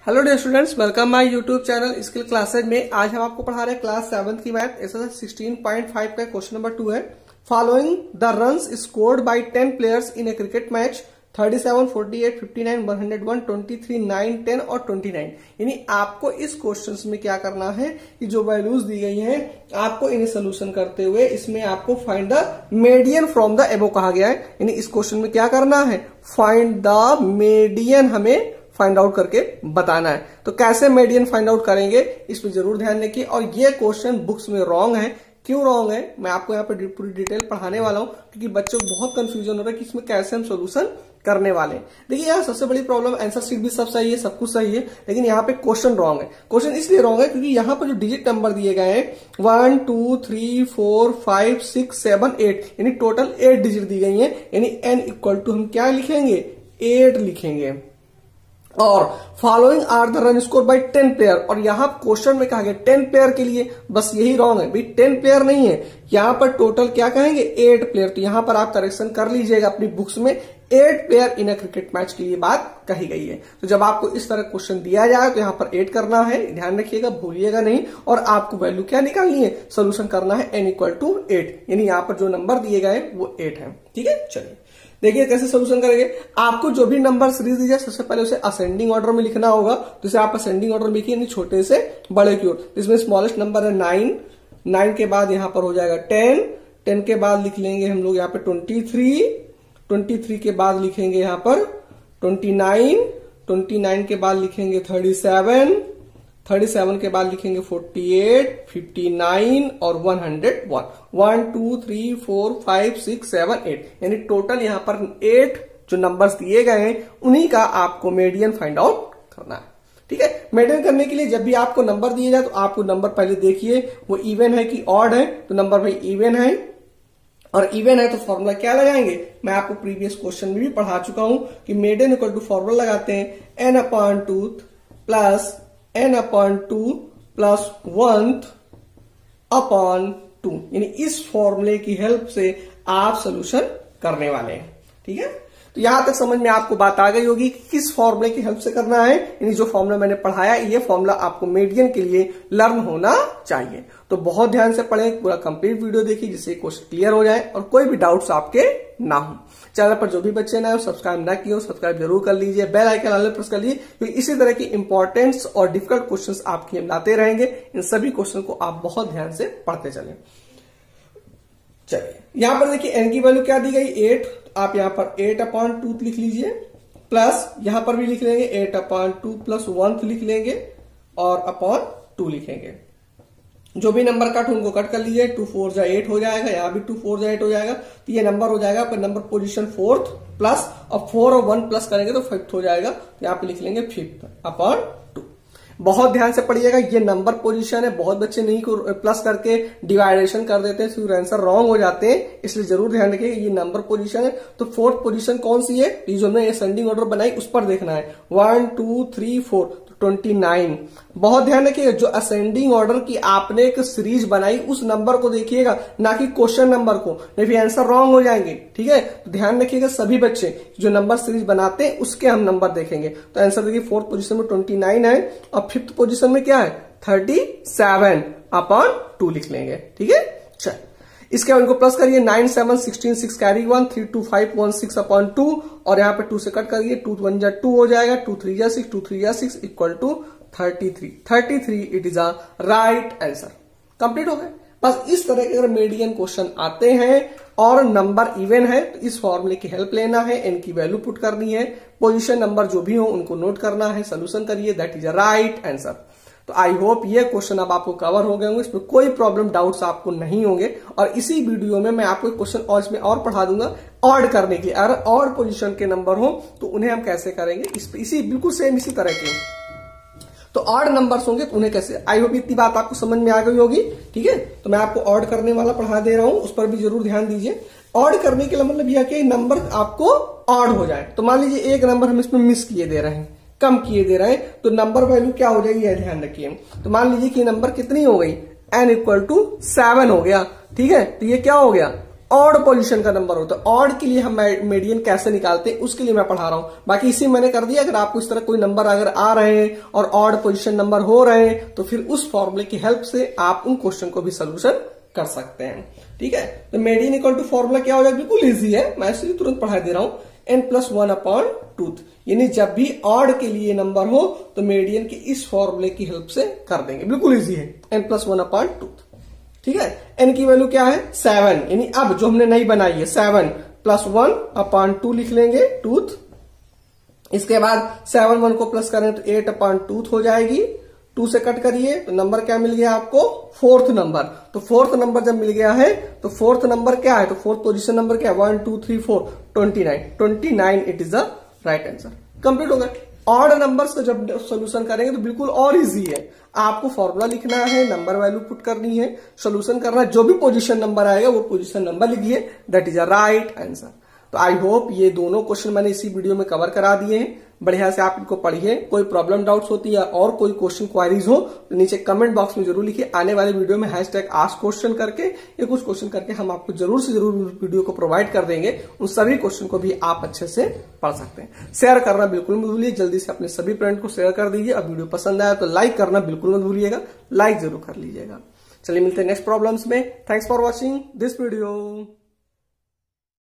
Hello dear students, welcome my YouTube channel skill classes में। आज हम आपको पढ़ा रहे हैं क्लास 7 की मैथ एक्सरसाइज 16.5 का क्वेश्चन नंबर 2 है। Following the runs scored by 10 players in a cricket match 37, 48, 59, 101, 23, 9, 10 और 29। यानी आपको इस क्वेश्चन में क्या करना है कि जो वैल्यूज दी गई हैं आपको इन्हें सोल्यूशन करते हुए इसमें आपको find the median from the above कहा गया है। यानी इस क्वेश्चन में क्या करना है, फाइंड द मीडियन हमें फाइंड आउट करके बताना है। तो कैसे मीडियन फाइंड आउट करेंगे इस पर जरूर ध्यान रखिए। और ये क्वेश्चन बुक्स में रॉन्ग है। क्यों रॉन्ग है मैं आपको यहाँ पे पूरी डिटेल पढ़ाने वाला हूं, क्योंकि बच्चों को बहुत कंफ्यूजन हो रहा है कि इसमें कैसे हम सोल्यूशन करने वाले हैं। देखिए यहाँ सबसे बड़ी प्रॉब्लम, आंसर शीट भी सब सही है, सब कुछ सही है, लेकिन यहाँ पे क्वेश्चन रॉन्ग है। क्वेश्चन इसलिए रॉन्ग है क्योंकि यहाँ पर जो डिजिट नंबर दिए गए हैं 1, 2, 3, 4, 5, 6, 7, 8 यानी टोटल 8 डिजिट दी गई है। यानी n इक्वल टू हम क्या लिखेंगे, 8 लिखेंगे। और following are the run score by 10 player, और यहां क्वेश्चन में कहा गया 10 प्लेयर के लिए, बस यही रॉन्ग है भाई, 10 प्लेयर नहीं है, यहां पर टोटल क्या कहेंगे 8 प्लेयर। तो यहां पर आप करेक्शन कर लीजिएगा अपनी बुक्स में, 8 player in a cricket match के लिए बात कही गई है। तो जब आपको इस तरह क्वेश्चन दिया जाए तो यहां पर 8 करना है, ध्यान रखिएगा, भूलिएगा नहीं। और आपको वैल्यू क्या निकालनी है, सोल्यूशन करना है n इक्वल टू 8, यानी यहां पर जो नंबर दिए गए वो 8 है। ठीक है, चलिए देखिए कैसे सोल्यूशन करेंगे। आपको जो भी नंबर सीरीज दी जाए सबसे पहले उसे असेंडिंग ऑर्डर में लिखना होगा। तो इसे आप असेंडिंग ऑर्डर में लिखिए, छोटे से बड़े की ओर। इसमें स्मॉलेस्ट नंबर है 9, 9 के बाद यहां पर हो जाएगा 10, 10 के बाद लिख लेंगे हम लोग यहाँ पे 23, 23 के बाद लिखेंगे यहाँ पर 29, 29 के बाद लिखेंगे 37, 37 के बाद लिखेंगे 48, 59 और 101। 1, 2, 3, 4, 5, 6, 7, 8 यानी टोटल यहां पर 8 जो नंबर्स दिए गए हैं उन्हीं का आपको मीडियन फाइंड आउट करना है। ठीक है, मीडियन करने के लिए जब भी आपको नंबर दिए जाए तो आपको नंबर पहले देखिए वो इवन है कि ऑड है। तो नंबर भाई इवन है, और इवन है तो फॉर्मूला क्या लगाएंगे, मैं आपको प्रीवियस क्वेश्चन में भी पढ़ा चुका हूं कि मीडियन इक्वल टू फॉर्मूला लगाते हैं n/2 प्लस n/2 प्लस 1/2, यानी इस फॉर्मूले की हेल्प से आप सोल्यूशन करने वाले हैं। ठीक है, तो यहां तक समझ में आपको बात आ गई होगी कि किस फॉर्मूले की हेल्प से करना है। यानी जो फॉर्मूला मैंने पढ़ाया ये फॉर्मूला आपको मीडियन के लिए लर्न होना चाहिए। तो बहुत ध्यान से पढ़ें, पूरा कंप्लीट वीडियो देखिए जिससे क्वेश्चन क्लियर हो जाए और कोई भी डाउट्स आपके ना हो। चैनल पर जो भी बच्चे ना हो सब्सक्राइब ना किए हो सब्सक्राइब जरूर कर लीजिए, बेल आइकन ऑल प्रेस कर लीजिए, क्योंकि इसी तरह की इंपॉर्टेंट और डिफिकल्ट क्वेश्चंस आपके हम लाते रहेंगे। इन सभी क्वेश्चन को आप बहुत ध्यान से पढ़ते चलें। चलिए यहां पर देखिए n की वैल्यू क्या दी गई 8, आप यहां पर 8/2 लिख लीजिए, प्लस यहां पर भी लिख लेंगे 8/2 प्लस 1 लिख लेंगे और अपॉन 2 लिखेंगे। जो भी नंबर कट उनको कट कर लीजिए, 2 4 जा 8 हो जाएगा, यहां भी 2 4 जा 8 हो जाएगा। तो ये नंबर हो जाएगा आपका नंबर पोजीशन 4th प्लस, अब 4 और 1 प्लस करेंगे तो 5th हो जाएगा। तो यहां पे लिख लेंगे 5/2। बहुत ध्यान से पढ़िएगा, ये नंबर पोजीशन है, बहुत बच्चे नहीं को प्लस करके डिवाइडेशन कर देते हैं, फिर आंसर रॉन्ग हो जाते हैं, इसलिए जरूर ध्यान रखिए ये नंबर पोजीशन है। तो 4th पोजीशन कौन सी है, ये जो हमने असेंडिंग ऑर्डर बनाई उस पर देखना है। 1, 2, 3, 4 तो 29। बहुत ध्यान रखिएगा, जो असेंडिंग ऑर्डर की आपने एक सीरीज बनाई उस नंबर को देखिएगा, ना कि क्वेश्चन नंबर को, नहीं फिर आंसर रॉन्ग हो जाएंगे। ठीक है, तो ध्यान रखिएगा सभी बच्चे जो नंबर सीरीज बनाते हैं उसके हम नंबर देखेंगे। तो आंसर देखिए 4th पोजीशन में 29 है और 5th पोजीशन में क्या है 37/2 लिख लेंगे। ठीक है, चल इसके बाद इनको प्लस करिए 9, 7, 16, 6 कैरी 1, 3, 2, 5, 1, 6/2 और यहाँ पे 2 से कट करिए, 2 1 जा 2 हो जाएगा, 2 3 जा 6, 2 3 जा 6 equal to 33। 33 it is a right answer. Complete हो गए। बस इस तरह के अगर मीडियन क्वेश्चन आते हैं और नंबर इवन है तो इस फॉर्मूले की हेल्प लेना है, n की वैल्यू पुट करनी है, पोजीशन नंबर जो भी हो उनको नोट करना है, सोल्यूशन करिए, that is a right answer. तो आई होप ये क्वेश्चन अब आपको कवर हो गए होंगे, इसमें कोई प्रॉब्लम डाउट्स आपको नहीं होंगे। और इसी वीडियो में मैं आपको क्वेश्चन और इसमें और पढ़ा दूंगा ऑड करने के लिए। अगर ऑड पोजीशन के नंबर हो तो उन्हें हम कैसे करेंगे, इसी बिल्कुल सेम इसी तरह के। तो ऑड नंबर्स होंगे तो उन्हें कैसे, आई होप इतनी बात आपको समझ में आ गई होगी। ठीक है, तो मैं आपको ऑड करने वाला पढ़ा दे रहा हूं, उस पर भी जरूर ध्यान दीजिए। ऑड करने के मतलब यह कि नंबर आपको ऑड हो जाए। तो मान लीजिए एक नंबर हम इसमें मिस किए दे रहे हैं, कम किए दे रहे हैं, तो नंबर वैल्यू क्या हो जाएगी यह ध्यान रखिए। तो मान लीजिए कि नंबर कितनी हो गई, n इक्वल टू 7 हो गया। ठीक है, तो ये क्या हो गया ऑड पोजीशन का नंबर होता है। ऑड के लिए हम मीडियन कैसे निकालते हैं उसके लिए मैं पढ़ा रहा हूं। बाकी इसी मैंने कर दिया। अगर आपको इस तरह कोई नंबर अगर आ रहे हैं और ऑड पोजीशन नंबर हो रहे हैं तो फिर उस फॉर्मूले की हेल्प से आप उन क्वेश्चन को भी सोल्यूशन कर सकते हैं। ठीक है, तो मीडियन इक्वल टू फॉर्मूला क्या हो जाएगा, बिल्कुल इजी है, मैं इसलिए तुरंत पढ़ा दे रहा हूं। n+1/2, यानी जब भी ऑड के लिए नंबर हो तो मीडियन के इस फॉर्मूले की हेल्प से कर देंगे, बिल्कुल इजी है। n+1/2, ठीक है। n की वैल्यू क्या है 7, यानी अब जो हमने नई बनाई है 7 + 1/2 लिख लेंगे, टूथ। इसके बाद 7 1 को प्लस करें तो 8/2 हो जाएगी। 2 से कट करिए तो नंबर क्या मिल गया आपको, 4th नंबर। तो 4th नंबर जब मिल गया है तो 4th नंबर क्या है, तो 4th पोजीशन नंबर क्या है, 1 2 3 4 29 it is the right answer. Complete हो गया। ऑड नंबर्स का जब सोल्यूशन करेंगे तो बिल्कुल और इजी है। आपको फॉर्मूला लिखना है, नंबर वैल्यू पुट करनी है, सोल्यूशन करना है, जो भी पोजीशन नंबर आएगा वो पोजीशन नंबर लिखिए, that is a right answer. तो आई होप ये दोनों क्वेश्चन मैंने इसी वीडियो में कवर करा दिए हैं। बढ़िया से आप इनको पढ़िए। कोई प्रॉब्लम डाउट्स होती है और कोई क्वेश्चन क्वारीज हो तो नीचे कमेंट बॉक्स में जरूर लिखिए। आने वाले वीडियो में #AskQuestion करके या कुछ क्वेश्चन करके हम आपको जरूर से जरूर वीडियो को प्रोवाइड कर देंगे। उन सभी क्वेश्चन को भी आप अच्छे से पढ़ सकते हैं। शेयर करना बिल्कुल मत भूलिए, जल्दी से अपने सभी फ्रेंड को शेयर कर दीजिए। अब वीडियो पसंद आया तो लाइक करना बिल्कुल मत भूलिएगा, लाइक जरूर कर लीजिएगा। चलिए मिलते हैं नेक्स्ट प्रॉब्लम्स में। Thanks for watching this video.